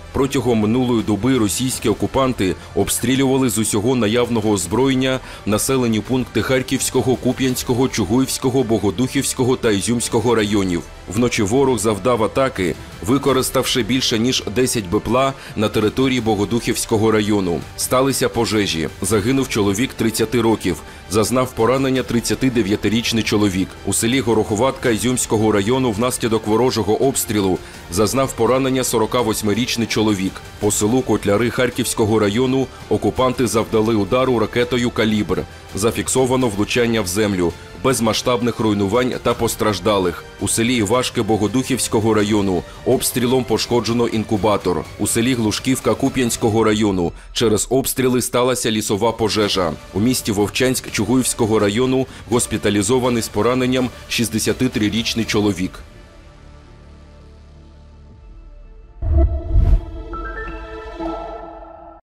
Протягом минулої доби російські окупанти обстрілювали з усього наявного озброєння населені пункти Харківського, Куп'янського, Чугуївського, Богодухівського та Ізюмського районів. Вночі ворог завдав атаки, використавши більше ніж 10 БПЛА на території Богодухівського району. Сталися пожежі. Загинув чоловік 30 років. Зазнав поранення 39-річний чоловік. У селі Гороховатка Ізюмського району внаслідок ворожого обстрілу зазнав поранення 48-річний чоловік. По селу Котляри Харківського району окупанти завдали удару ракетою «Калібр». Зафіксовано влучання в землю. Без масштабних руйнувань та постраждалих. У селі Івашки Богодухівського району обстрілом пошкоджено інкубатор. У селі Глушківка Куп'янського району через обстріли сталася лісова пожежа. У місті Вовчанськ Чугуївського району госпіталізований з пораненням 63-річний чоловік.